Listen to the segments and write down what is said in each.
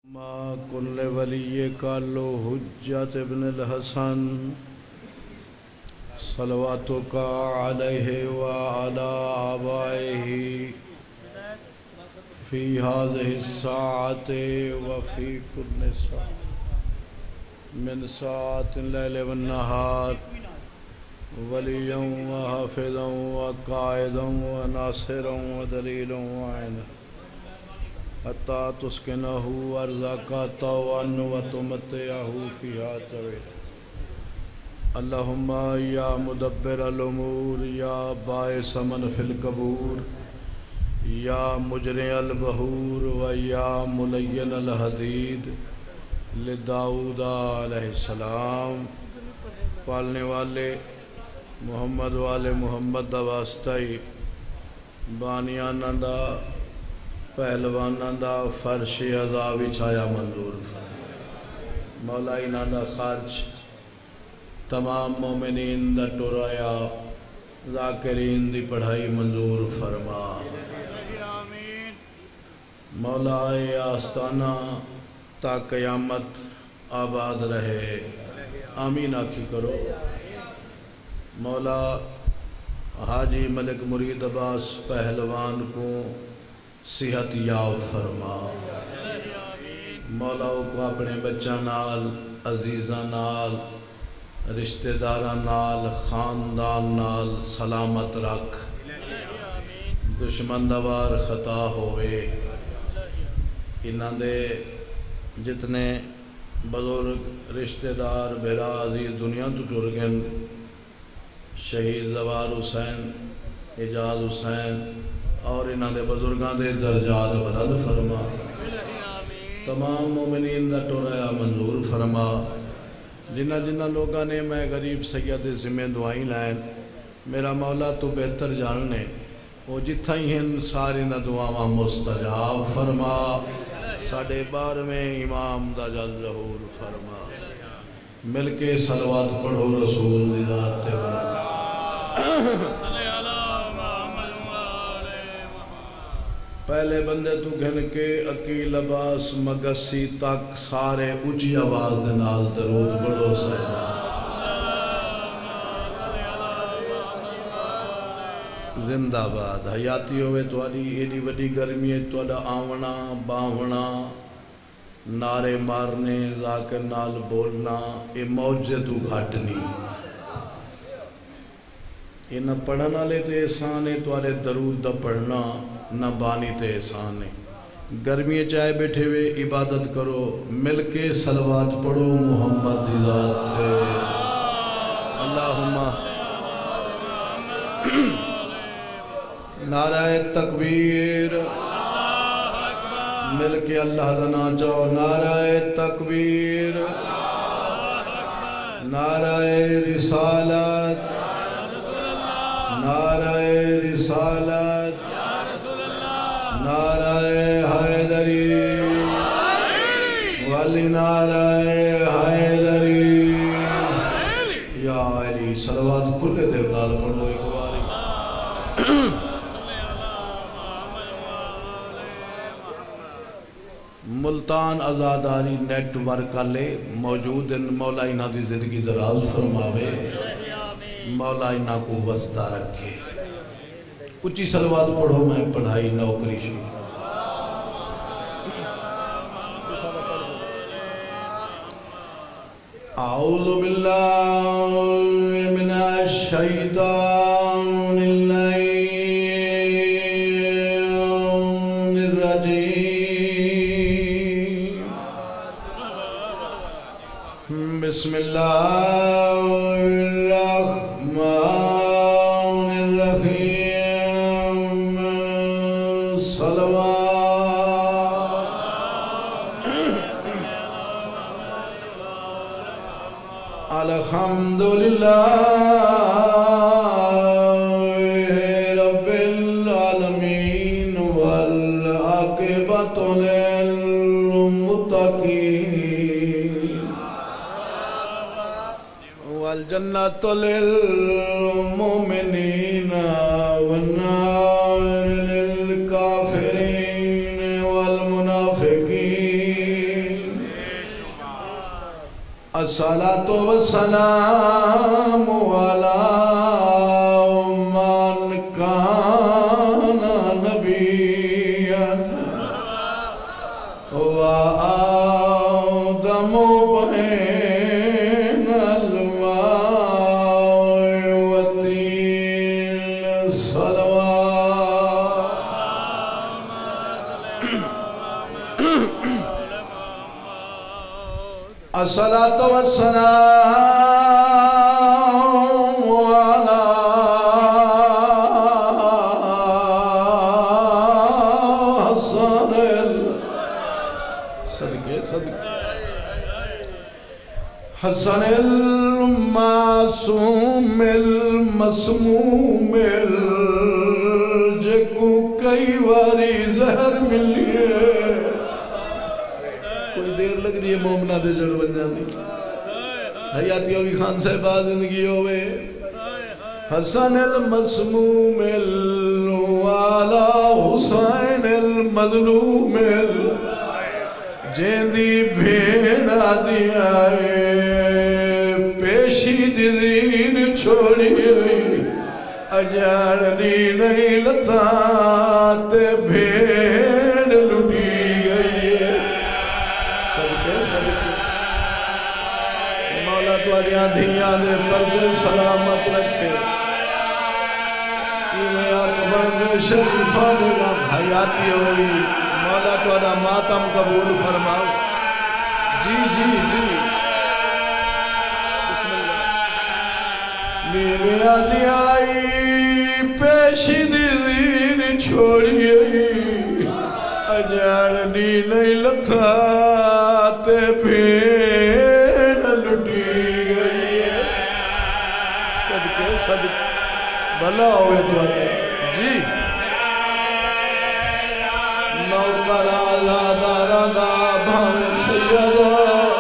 ما كل ولي قالوا حجة ابن الحسن صلواتك عليه وعلى آبائه في هذه الساعة وفي كل ساعة من ساعة الليل والنهار وليا وحافظا وقائدا وناصرا ودليلا وعينا حتى تسكنه أرزاقك طوعا وتمتعه فيها طويلا. اللهم يا مدبر الأمور يا باعث من في القبور يا مجري البحور ويا ملين الحديد لداؤد علیہ السلام پالنے والے محمد والے محمد دا واسطائی بانیانا دا پہلوانا دا فرش عذاب چھایا منظور فرمائے. مولا انہاں دا خرچ تمام مومنین دا ٹورایا ذاکرین دی پڑھائی منظور فرما. مولا اے آستانہ تا قیامت آباد رہے آمین آکھی کرو. مولا حاجی ملک مرید عباس پہلوان کو صحت یاب فرما. مولا کو اپنے بچہ نال عزیزہ نال رشتہ دارہ نال خاندان نال سلامت رکھ. دشمن دوار خطا ہوئے انہاں دے جتنے بزرگ رشتہ دار بھرا عزیز دنیا تو ٹر گئے شہید زوار حسین اعجاز حسین اور انہاں دے بزرگاں دے درجات بلند فرما. تمام مومنین دا ٹورایا منظور فرما. جنہ لوگاں نے میں غریب سید ذمہ دعائیں لائن میرا مولا تو بہتر جاننے وہ جتھا ہی ہیں سارے نہ دعاواں مستجاب فرما. ساڑھے بار میں امام دا جل ظہور فرما. مل کے صلوات پڑھو رسول دی ذات تے پہلے بندے تو گھن کے عقیل عباس مگسی تک سارے اچھی آواز دے نال درود پڑھو سیدہ. زندہ باد حیاتی ہوئے تواری ایڈی وڈی گرمی ہے توڑا آونا باونا نعرے مارنے ذاکر نال بولنا اے موجزے تو گھاٹنی یہ نہ پڑھنا لے تے احسان ہے توارے درود دا پڑھنا نہ بانی تے احسان ہے. گرمی چاہے بیٹھے ہوئے عبادت کرو مل کے صلوات پڑھو محمد دی ذات تے. اللہم نعرہ تکبیر مل کے اللہ دا نا جاؤ. نعرہ تکبیر نعرہ رسالت نعرہ رسالت نعرہ حیدری والی نعرہ حیدری یا علی. صلوات کھلے دل نال پڑھو ایک باری. ملتان ازاداری نیٹ ورک والے موجود ہیں. مولا انہاں دی زندگی دراز فرماوے. مولا انہاں کو وسطہ رکھے. اچھی صلوات پڑھو میں پڑھائی نوکری شروع. اعوذ باللہ من الشیطان بسم اللہ الرحمن الرحیم. صلوات الحمدللہ رب العالمین والعاقبۃ للمتقین والجنة للمؤمنين والنار للكافرين والمنافقين الصلاة والسلام على من كان نبيا وآدم بين الماء والطين صلوات الصلاة والسلام على حسن حسن المعصوم المسموم جکو کئی واری زہر ملی ہے کوئی دیر لگ دی ہے مومنہ دے جڑ بن جاندی حیاتی ہوئی خان صاحبہ زندگی ہوئے حسن المسموم والا حسین المظلوم جیندی بھیڑا دی آئے پیشی دین چھوڑی ہوئی اجاڑنی نہیں لتا تے بھیڑ لٹی گئی ہے صدقے صدقے مولا تو آلیاں دھیاں دے پردے سلامت رکھے ایمیں اکبر دے شریفہ دے غم حیاتی ہوئی مولا تو آدھا ماتم قبول فرماؤ جی جی جی بسم اللہ میرے آدھی آئی پیشی دین چھوڑی اجاڑنی نہیں لکھا تے بھیڑ لٹی گئی صدقے صدقے بھلا ہوئے تو آدھے جی نوکر آزادہ رندہ بھاویں سیدہ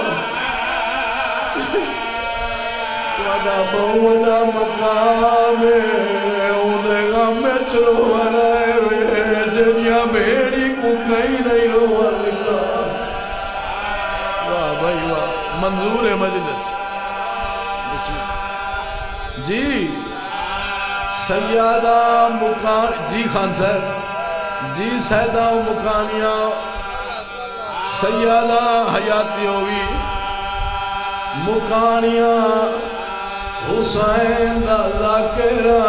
وَدَا بَوْدَا مقامِ اُدھے غم چلو ورائے وے جنیا بیڑی کو کئی نہیں رو ورلتا واہ بھائی واہ منظور مجلس بسم اللہ جی سیدہ مکان جی خان صاحب جی سیدہ مکانیاں سیدہ حیاتی ہوئی مکانیاں حسین دا ذاکرہ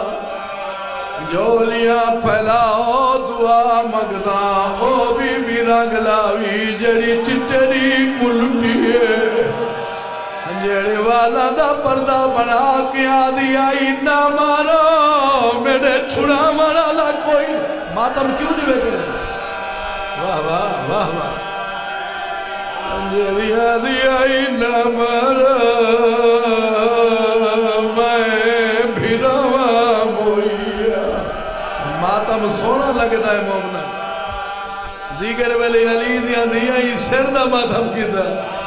جولیاں پھیلاؤ دعا مگدہ او بی رنگ لاوی جڑی چٹڑی کلٹی ہے جڑے والا دا پردہ بنا کے آدھی آئی نہ مارو میرے چھڑا مارا لا کوئی ماتم کیوں نہیں بے کرے واہ واہ واہ واہ جڑی آدھی آئی نہ مارو ماتم سونا لگتا ہے مومنہ دیگر ویلی علی دیاں دیاں ہی سر دا ماتم کی دا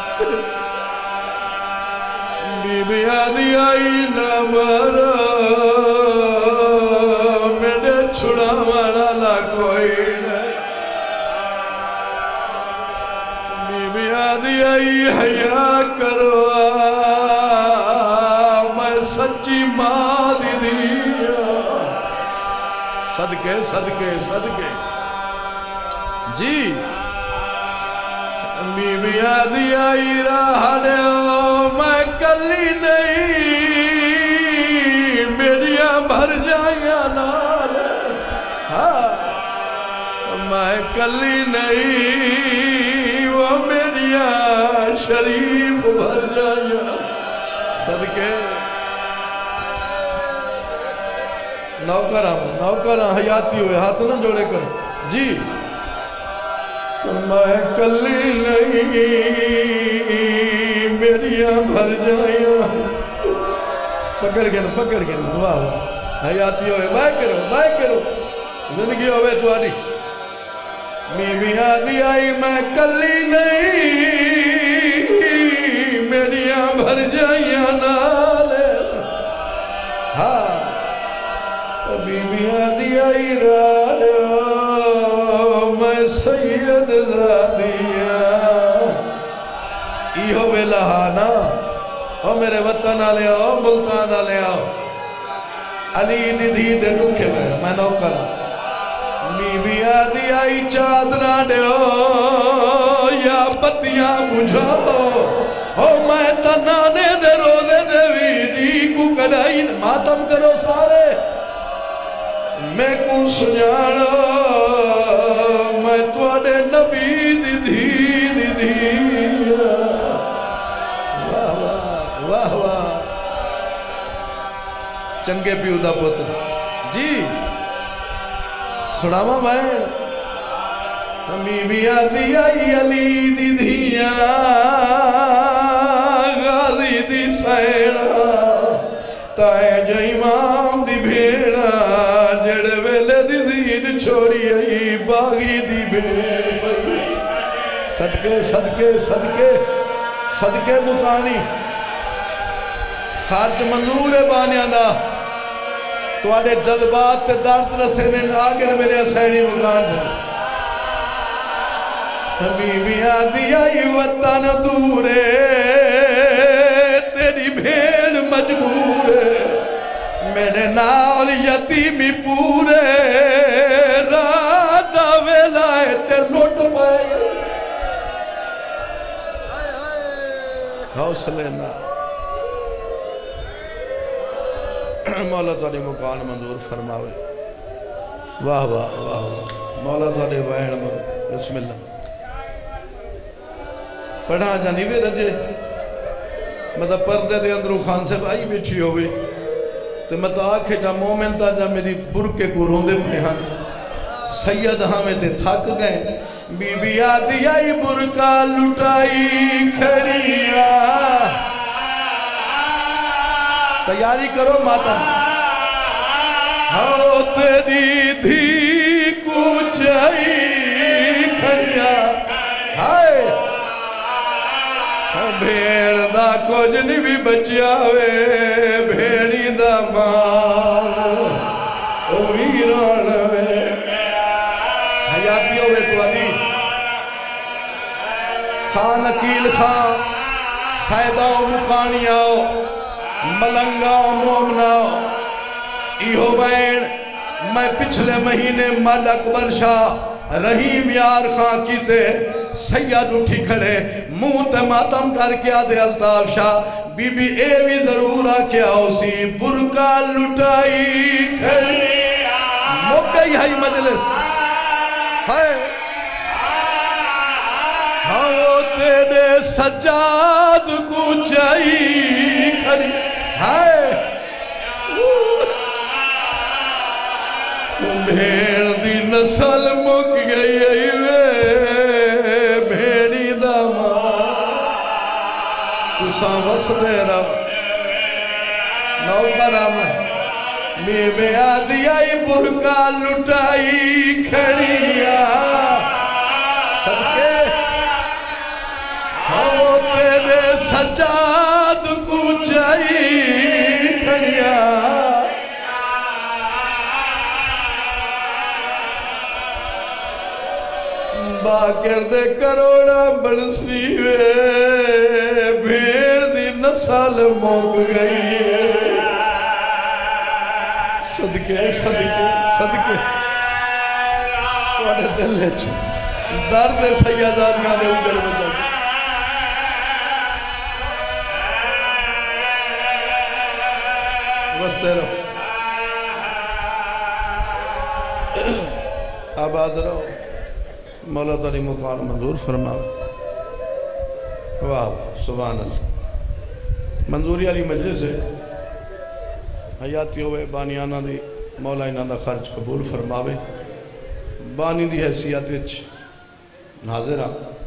بی بی آدھی آئی نامارا میرے چھڑا مارا لا کوئی نہیں بی بی آدھی آئی حیاء کرو میں سچی ماں دی دیا صدقے صدقے صدقے جی بی بی آدھی آئی رہنے میں کلی نہیں میریاں بھر جائیاں نال میں کلی نہیں وہ میریاں شریف بھر جائیاں صدقے نوکرہ حیاتی ہوئے ہاتھ نہ جوڑے کر جی میں کلی نہیں میریاں بھر جائیاں پکڑ گئن واہ واہ حیاتی ہوئے بائے کرو زندگی ہوئے تو آدھی بی بی آدھی آئی میں کلی نہیں میریاں بھر جائیاں نالے ہاں بی بی آدھی آئی راڑا میں سید زادیاں ایہو ویلا نا او میرے وطن آلے آؤ ملتان آلے آؤ علی دی دی دے رکھے بیر میں نو کرا بی بی آدھی آئی چادرہ دے یا بتیاں مجھو او میں تنانے دے روزے دے ویڈی کو کڑائی ماتم کرو سارے میں کو سنیانا میں توڑے نبی دی دی واہ واہ واہ واہ چنگے پیو دا پتر جی سناما میں بی بی آدھی آئی علی دی دھیاں غازی دی سیڑا تائے جو امام دی بھیڑا جڑ ویلے دی دین چھوڑی آئی باغی دی بھیڑ صدقے صدقے صدقے صدقے مکانی خارج منظور بانیاں دا تو آدھے جذبات تے درد رسے نے آگر میرے حسینی مکان ہے بی بی آدھی آئی وطن دورے تیری بھیڑ مجبورے میرے نال یتیمی پورے رادہ ویلائے تے لوٹ پائے حوصلے نہ مولا تاری مکان منظور فرماوے واہ واہ واہ واہ مولا تاری وین بسم اللہ پڑھا جانی وے رجے مطلب پردے دے اندرو خان سے بائی بیٹھی ہوئے تو مطلب آنکھیں جا مومن تا جا میری برکے کو روندے پہن سید ہمیں تے تھک گئے بی بی آدھی آئی برکا لٹائی کھڑیا تیاری کرو ماتم ہاں تیری دھی کچھائی کھڑیا ہائے بھیڑ دا کچھ نہیں بھی بچیا ہوئے بھیڑی دا مال ویران ہوئے حیاتی ہوئے تو علی خان اکیل خان سیدہ و مکانیاں ملنگا و مومنا ایہو بین میں پچھلے مہینے مد اکبر شاہ رحیم یار خان کی تے سید اٹھی کھڑے منہ تے ماتم کر کے آدھے الطاف شاہ بی بی اے بھی ضرور آکیا اسی برکا لٹائی کھڑی مک گئی ہے مجلس ہائے ہاں تیرے سجاد کو چاہی کھڑی ہائے بھیڑ دی نسل مک گئی بھیڑی دا ماں تساں وس دے رہا نوکرہ میں بی بی آدھی آئی برکا لٹائی کھڑیا صدقے ہاں تیرے سجاد کو چاہی کھڑیا باکر دے کروڑا بڑسی وے بھیڑ دی نسل موک گئی صدقے صدقے صدقے وڑے دل ہے درد سیدات میں دے اگر بتا وستے رہو آباد رہو مولا تعالی مکان منظور فرما واہ سبحان اللہ منظوری علی مجلس ہے حیاتی ہوئے بانیانہ دی مولا انہاں دا خرچ قبول فرماوے بانی دی حیثیت وچ حاضرہ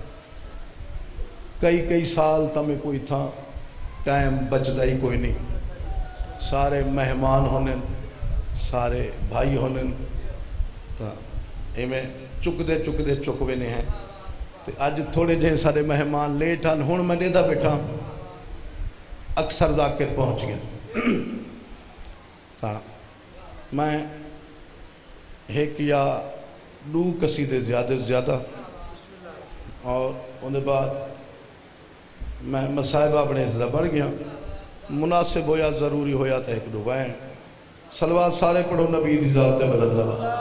کئی سال تمہیں کوئی تھا ٹائم بچدا ہی کوئی نہیں سارے مہمان ہونے سارے بھائی ہونے ایمیں چک دے چکوے نے ہیں آج تھوڑے جہاں سارے مہمان لیٹ ہیں ہون میں دیدہ بیٹھا اکثر ذاکر پہنچ گیا میں ایک یا دو قصیدے زیادہ اور انہیں بعد میں مسائب اپنے اس بڑھ گیا مناسب ہویا ضروری ہویا تو ایک دعائیں صلوات سارے پڑھو نبی دی ذات بلند بلند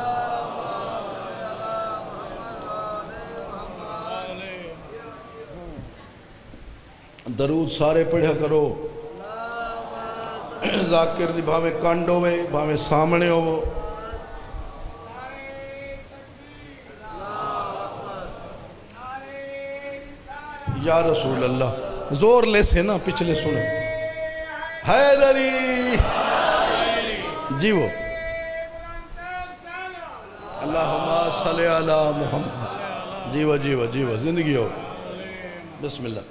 درود سارے پڑھا کرو ذاکر دی بھاویں کانڈ ہوئے بھاویں سامنے ہو یا رسول اللہ زور لے سے نا پچھلے سنے حیدری جی وہ اللہم صلی علی محمد جی وہ زندگی ہو بسم اللہ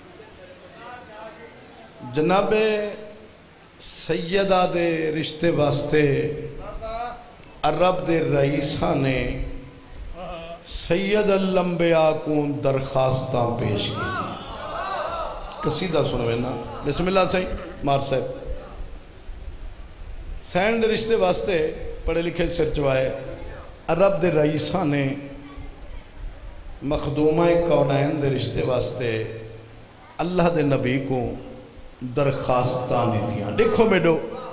جناب سیدہ دے رشتے واسطے عرب دے رئیسہ نے سید الانبیاء کو درخواستاں پیش کی تھی قصیدہ سنوے نا بسم اللہ صحیح مار صاحب سینڈ رشتے واسطے پڑھے لکھے سر چوائے عرب دے رئیسہ نے مخدومہ کونین دے رشتے واسطے اللہ دے نبی کو درخواستاں دی تھیاں دیکھو میڈو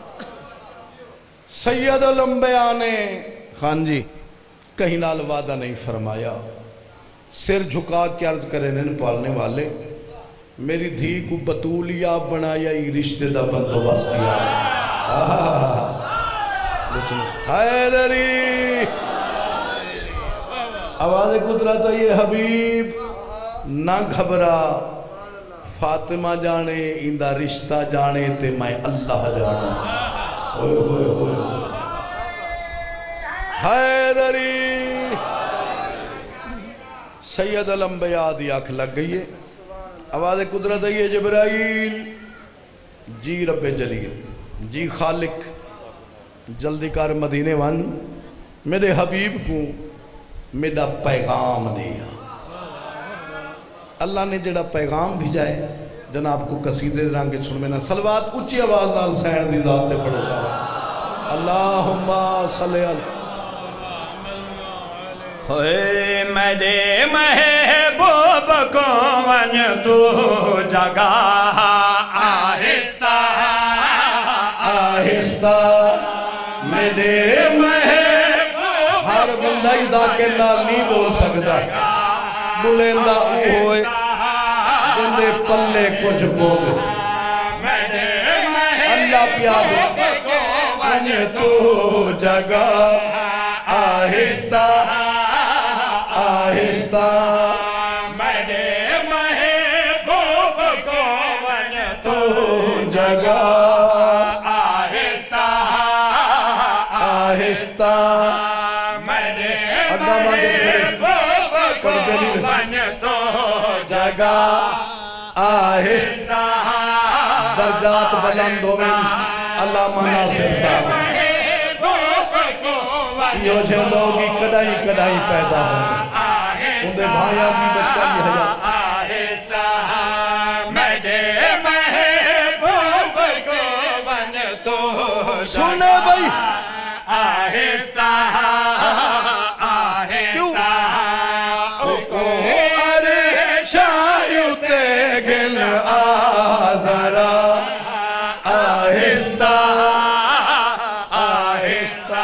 سید الانبیاء نے خان جی کہیں نال وعدہ نہیں فرمایا سر جھکا کے عرض کرے نن پالنے والے میری دھی کو بطولیہ بنایا ہی رشتے دا بندوبست کیا حیدری آواز قدرت یہ حبیب نہ گھبرا فاطمہ جانے اندہ رشتہ جانے تے میں اللہ جانا حیدری سید الانبیاء دی آنکھ لگ گئی ہے آواز قدرت ہے یہ جبرائیل جی رب جلیل جی خالق جلدی کار مدینے ون میرے حبیب کو میرا پیغام دیا اللہ نے جڑا پیغام بھی جائے جناب کو قصیدے رنگ سن میں نا صلوات اچھی آواز نال سین دی ذات تے پڑھو سارا اللہم صلی اللہ ہوئے میرے محبوب کو ون تو جگہ آہستہ آہستہ میرے محبوب ہر بندہ ہی ذاکر نال نہیں بول سکتا بلیندہ ہوئے جندے پلے کچھ بولے اللہ پیادے ون تو جگہ آہستہ آہستہ میرے محبوب کو ون تو جگہ آہستہ آہستہ میرے اگامہ محبوب کو ون تو جگہ آہستہ درجات بلند ہوئے علامہ ناصر صاحب یہ جو لوگی کڑائی کڑائی پیدا ہوئے اندھے بھائیاں بھی بچہ بھی حیات آہستہ میرے محبوب کو ون تو سننے بھائی آہستہ آہستہ گل آزارا آہستہ آہستہ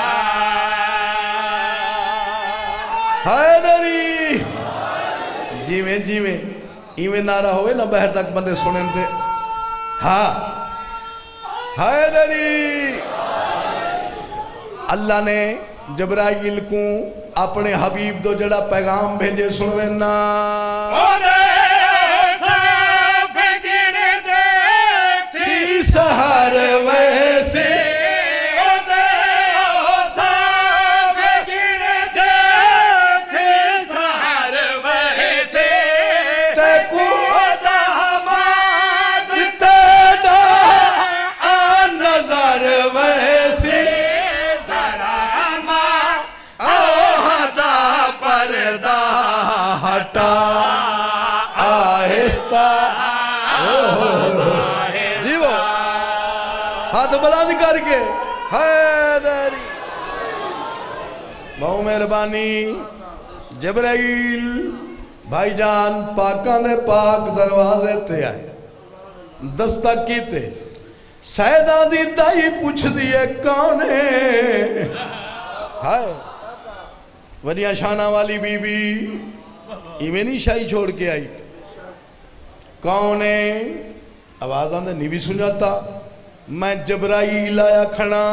حیدری جیویں ایویں نعرہ ہوئے نا بہر تک بندے سنیں تھے ہاں حیدری اللہ نے جبرائیل کو اپنے حبیب دو جڑا پیغام بھیجے سنویں نا سہر ویسے سہر ویسے تیکو داماد تیڑا آن نظر ویسے ذراما آہدہ پردہ ہٹا آہستہ ہاتھ بلند کر کے حیدری بہو مہربانی جبرائیل بھائی جان پاکاں دے پاک دروازے تے آئے دستک کیتے سیدہ دی دائی پوچھ دیئے کانے ہائے وڈیا شانہ والی بی بی ایمینی شاہی چھوڑ کے آئی کانے آواز آندے نہیں بھی سنجاتا میں جبرائیل آیا کھڑا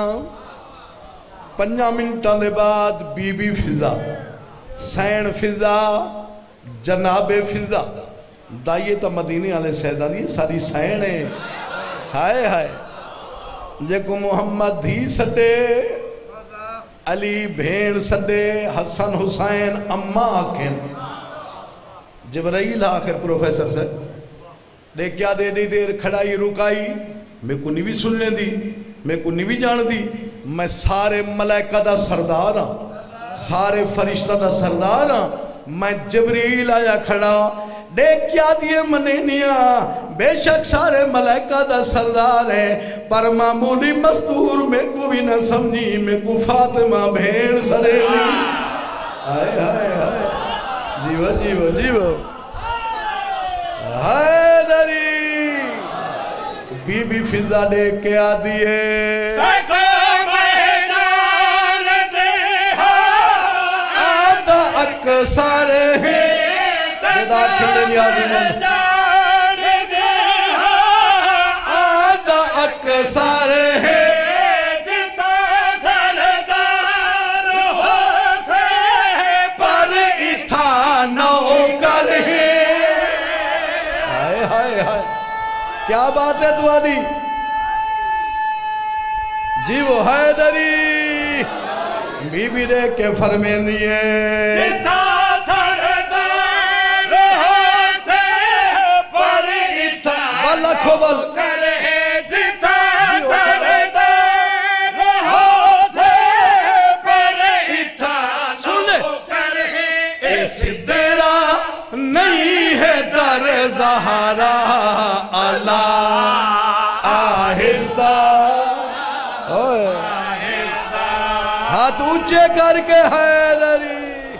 5 منٹاں دے بعد بی بی فضا سین فضا جناب فضا دائیے تا مدینے آلے سیدہ دی ساری سین ہے ہائے ہائے جے کو محمد دھی سٹے علی بھین سٹے حسن حسین اممہ آکھیں جبرائیل آخر پروفیسر سے دیکھ کیا دے دیر کھڑائی رکائی میں کو نہیں بھی سننے دی میں کو نہیں بھی جان دی میں سارے ملائکہ دا سردار ہاں سارے فرشتہ دا سردار ہاں میں جبریل آیا کھڑا دیکھ کیا دیئے منینیاں بے شک سارے ملائکہ دا سردار ہے پر معمولی مستور میں کو بھی نہ سمجھی میں کو فاطمہ بھین سرے دی آئے آئے آئے جیوہ جیوہ جیوہ حیدری بی بی فضا دے کے آدھی ہے آدھا اک سارے ہیں جدا کھڑے نیازی من آدھا اک سارے ہیں پر اتھا نو کر ہیں ہائے ہائے ہائے کیا بات ہے دوانی جی وہ حیدری بی بی دے کے فرمین دیئے جتا سردار ہو سے پر اتھا والا کھوبل کرے جتا سردار ہو سے پر اتھا سن لے اس دیرہ نہیں ہے در زہرا اللہ آہستہ ہاتھ اونچے کر کے حیدری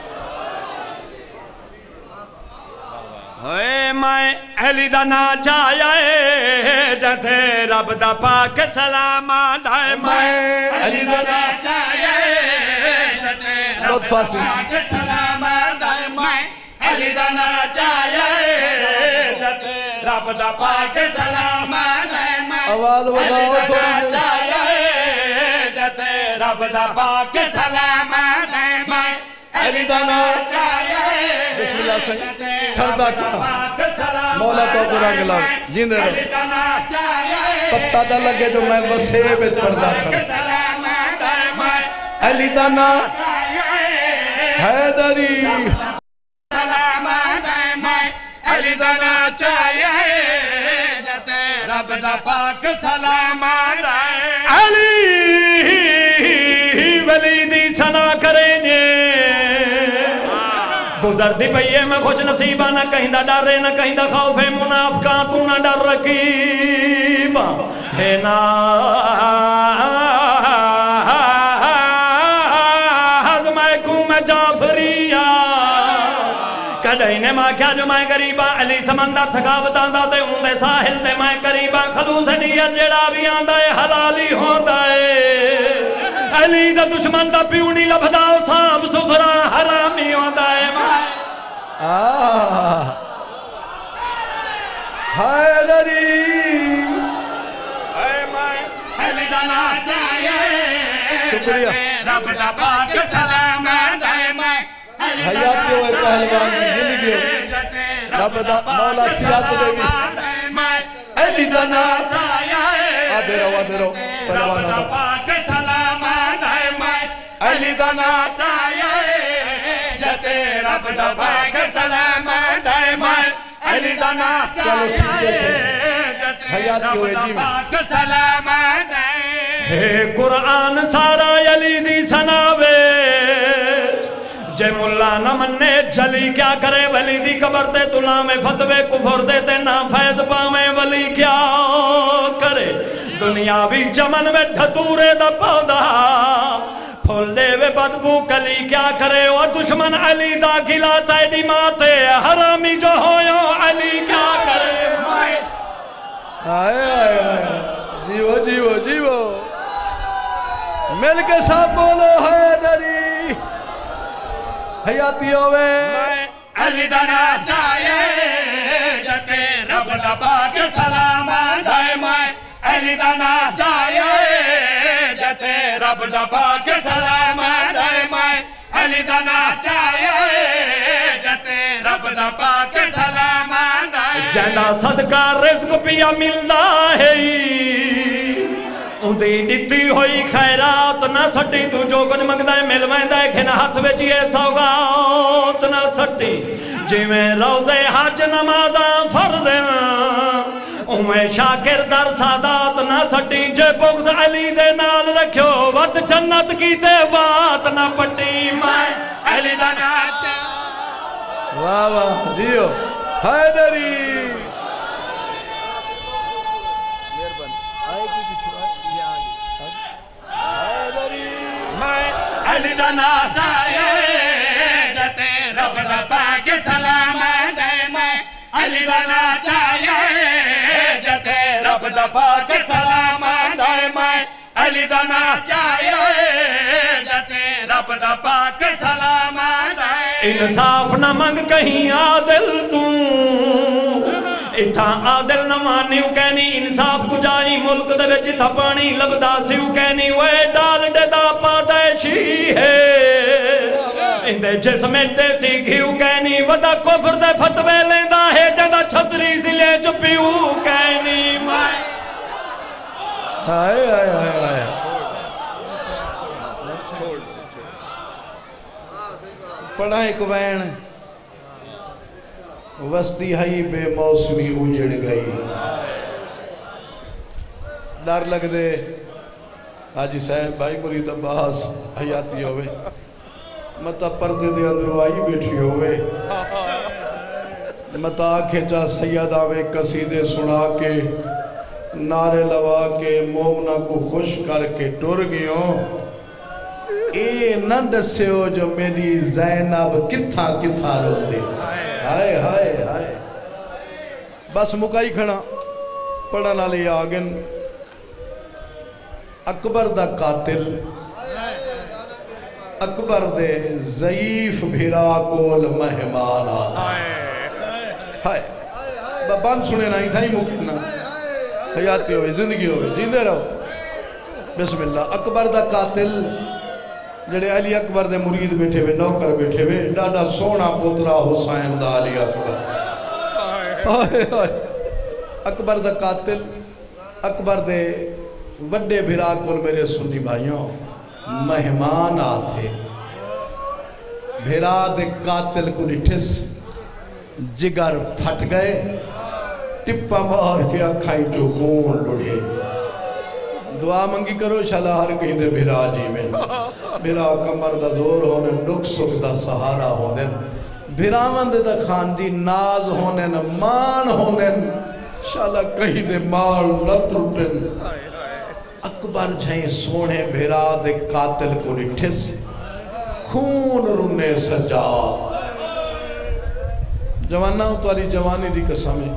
ہوئے میں علی دا نا چاہیے جتے رب دا پاک سلام آدھائے میں علی دا نا چاہیے جتے رب دا پاک سلام آدھائے میں علی دا نا چاہیے جتے رب دا پاک سلام آدھائے میں آواز بتاؤ تھوڑی رب دا پاک سلام آدھائے میں علی دا نا چاہیے بسم اللہ صحیح ٹھردہ کھڑا مولا تو قرآن گلاو جیندے رہو پتہ دا لگے جو میں وسیع بیت پردہ کھڑا علی دا نا حیدری سلام آدھائے میں علی دا نا چاہیے رب دا پاک سلام آدھائے علی ولی دی سنا کریں گے گزر دی پئیے میں خوش نصیبہ نہ کہیں دا ڈر نہ کہیں دا خوف منافقہ تو نہ ڈر رقیبہ ہے نا حضمائکوں میں جعفریہ کدھائینے ماں کیا جو میں قریبہ علی سمندر سکاوتاں دا دے ہوں دے ساحل دے میں قریبہ خلوص نیت جڑا بھی آن دے حلالی ہوں دے علی دا دشمن دا پیونی لبھدا صاحب ستھرا حرامی ہوندا ہے حیدری علی دا نا چاہیے شکریہ رب دا پاک سلام آدھائے میں حیات کے ہوئے پہلوان زندگی ہو رب دا مولا سیات دے بھی علی دا نا آدھے رہو پہلوان آدھا علی دا نا چاہیے جتے رب دا پاک سلام آدھائے میں علی دا نا چاہیے جتے رب دا پاک سلام آدھائے قرآن سارا علی دی سناوے جے ملا نہ مننے جلی کیا کرے ولی دی قبر تے تلا میں فتوے کفر دے تے نہ فیض پامے ولی کیا کرے دنیاوی چمن میں دھتورے دا پودا کھول دے وے بدبو کلی کیا کرے وہ دشمن علی دا گلا تیڈی ماتے حرامی جو ہویوں علی کیا کرے آئے آئے آئے جیو جیو جیو مل کے ساتھ بولو حیدری حیاتی ہوئے علی دنا چاہیے جتے رب دا پاک سلام دائمہ علی دنا چاہیے جتے رب دا پاک سلام دائمہ علی دنا چاہیے جتے رب دا پاک سلام دائمہ جنہ صدقہ رزق پیا ملدا ہے اندھی ڈتی ہوئی خیرات نہ سٹی تو جو کچھ منگدا ہے مل ویندا ہے کھنا ہاتھ وچ یہ سوغات نہ سٹی جویں روزے حج نمازاں فرض اویں شاکر در سادات نہ سٹی جے بغض علی دے نال رکھیو وقت جنت کی تے بات نہ پٹی میں علی دا ناچا واہ واہ دیو حیدری علی دا ناچائے جتے رب دا پاک سلام دے میں علی دا ناچائے جتے رب دا پاک سلام دے میں علی دا ناچائے جتے رب دا پاک سلام دے انصاف نہ منگ کہیں عادل توں اتھا عادل نہ مانیو کہنی انصاف کجائی ملک دے وچ تھا پانی لبدا سیو کہنی وے ڈال ڈے دا پادیشی ہے اندے جسمیں تے سی گھیو کہنی ودا کفر دے فتوے لیندہ ہے جدہ چھتری زلے جو پیو کہنی مائے آئے آئے آئے آئے پڑھائیں کوین وستی ہائی بے موسمی اجڑ گئی ڈر لگ دے حاجی صاحب بھائی مرید عباس حیاتی ہوئے متا پردے دے اندر آئی بیٹھی ہوئے متا کھچا سید آوے قصیدے سنا کے نعرے لوا کے مومنہ کو خوش کر کے ٹر گیوں اے نہ دسے ہو جو میری زینب کتھا کتھا رو دے ہائے ہائے ہائے بس مکائی کھڑا پڑھنا لیا آگن اکبر دا قاتل اکبر دے ضعیف بھیرا کول مہمان ہائے بند سنے نا ہی تھا ہی مکنا حیاتی ہوئے زندگی ہوئے جیندے رہو بسم اللہ اکبر دا قاتل جڑے علی اکبر دے مرید بیٹھے ہوئے نوکر بیٹھے ہوئے ڈاڈا سونا پترا حسین دا علی اکبر اکبر دا قاتل اکبر دے وڈے بھرا کول میرے سنی بھائیوں مہمان آتے بھرا دے قاتل کو نٹھس جگر پھٹ گئے ٹپا مار کے اکھائیں جو خون لڑے دعا منگی کرو شالا ہر کہیں دے بھرا جی میں بھرا کمر دا دور ہونے نک سک دا سہارا ہونے بھرا مند دا خاندی ناز ہونے مان ہونے شالا کہیں دے مال نہ ترٹن اکبر جھائیں سونے بھرا دے قاتل کو رٹھس خون رنے سجا جوانہ ہوں تو علی جوانی دی قسمیں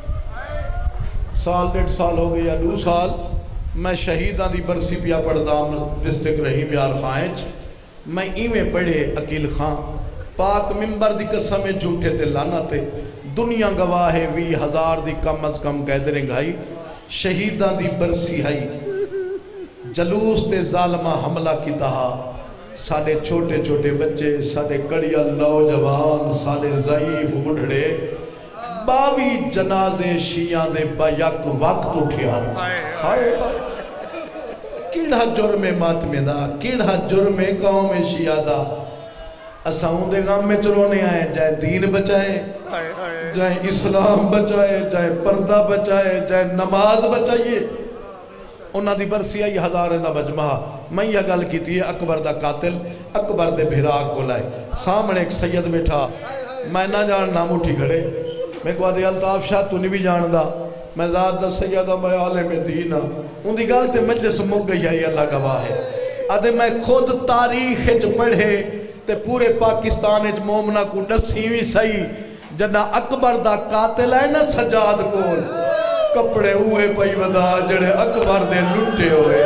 سال 1.5 سال ہو گئی یا 2 سال میں شہیدان دی برسی پیا پڑھدام ڈسٹرکٹ رحیم یار خانچ میں ایمیں پڑھے عقیل خان پاک ممبر دی قسمیں جھوٹے تے لانا تے دنیا گواہ 20,000 دی کم از کم قید رنگائی شہیدان دی برسی ہائی جلوس تے ظالمہ حملہ کی تہا سادے چھوٹے چھوٹے بچے سادے کڑیا نوجوان سادے ضعیف بڑھڑے 22 جنازے شیعہ دے بیک وقت اٹھیا ہائے کیڑا جرم ماتمے دا کیڑا جرم قوم شیعہ دا اساں دے غم میں چلونے آئے جائے دین بچائے جائے اسلام بچائے جائے پردہ بچائے جائے نماز بچائیے انہاں دی برسی آئی ہزاریں دا مجمع میں یہ گل کی تھی اکبر دا قاتل اکبر دے بھراک کو لائے سامنے ایک سید بیٹھا میں نہ جان نام اٹھی گھڑے میں کو آدھے الطاف شاہ تو نہیں بھی جان دا میں ذات دا سیدہ میں عالم دینہ ان دی گالتے مجلس مک گئی ہے اللہ گواہ ہے آدھے میں خود تاریخ پڑھے تے پورے پاکستان مومنہ کو ڈسی بھی صحیح جنہ اکبر دا قاتل ہے نا سجاد کول کپڑے ہوئے پئی ودا جڑے اکبر دے لٹے ہوئے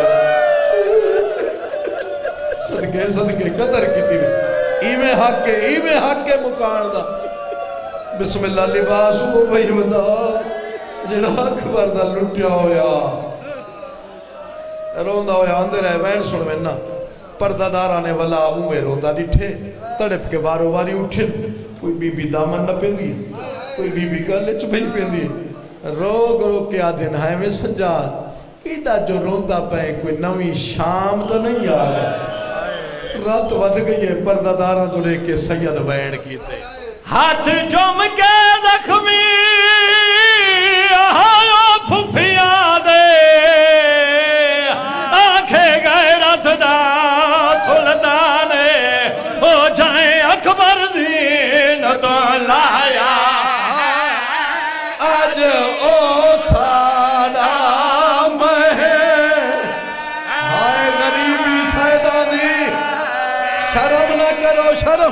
صدقے صدقے قدر کی تھی ایویں حق کے مکان دا بسم اللہ لباس ہو پئی ودا جڑا اکبر دا لٹیا ہویا روندہ ہویا اندر ہے وین سن میں نا پردہ دارانے والا اوے روندہ ڈٹھے تڑپ کے بارو باری اٹھے کوئی بی بی دامن نہ پیندی کوئی بی بی گلے چپئی پیندی رو کے آدھن ہے میں سجاد ایڈا جو روندہ پہ کوئی نوی شام تو نہیں آگا رات ود گئی ہے پردہ داران تو لے کے سید بین کیتے ہاتھ جم کے زخمی آیا پھوپھیاں دے آنکھیں غیرت دا سلطان ہو جائیں اکبر دین تو لایا آج او سلام ہے ہائے غریبی سیدانی شرم نہ کرو شرم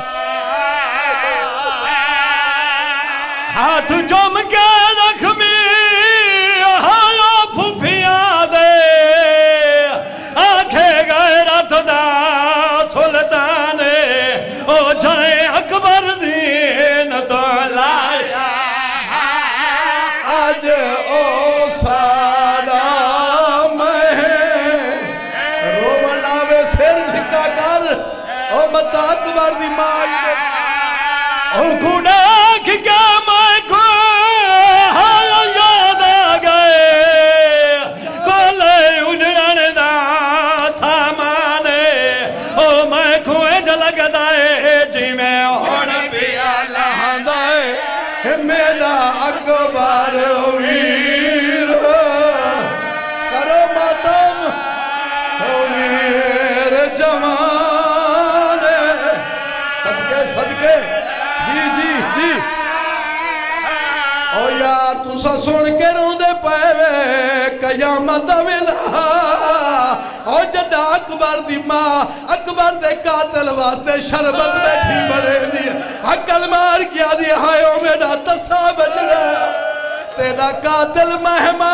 ہاتھ جم کے زخمی آیا پھوپھیاں دے آنکھیں غیرت دا سلطان ہو جائیں اکبر دین تو لایا آج او سلام ہے رو مناوے سر جھکا کر او متا اکبر دی مائی دے او کھوڑا کی کیا میں کو ہاں یاد آگئے کولے اجڑن دا سامانے او میں کوئے جلگ دائے جی میں ہون بھی اللہ دائے میرا اکبر ویر کرو ماتم ویر جوان صدقے صدقے جی او یار تو سا سن کے رون دے پہوے قیامت ویلا او جدہ اکبر دی ماں اکبر دے قاتل واسطے شربت بیٹھی بڑے دی عقل مار کیا دی ہائے او میرا تسا بجڑا تیرا قاتل مہمان